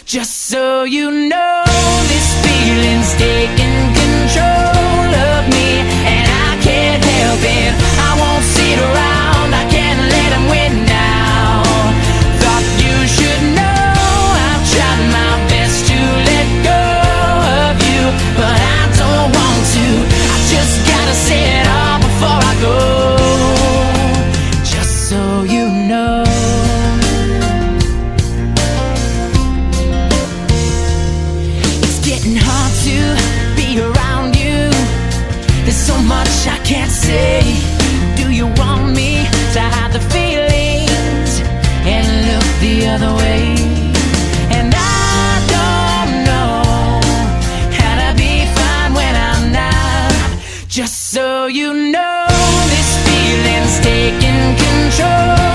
Just so you know, this feeling's taking control of me, and I can't help it. I won't sit around, I can't let him win now. Thought you should know, I've tried my best to let go of you, but I don't want to. I just gotta say it all before I go. Just so you know. Getting hard to be around you. There's so much I can't say. Do you want me to hide the feelings and look the other way? And I don't know how to be fine when I'm not. Just so you know, this feeling's taking control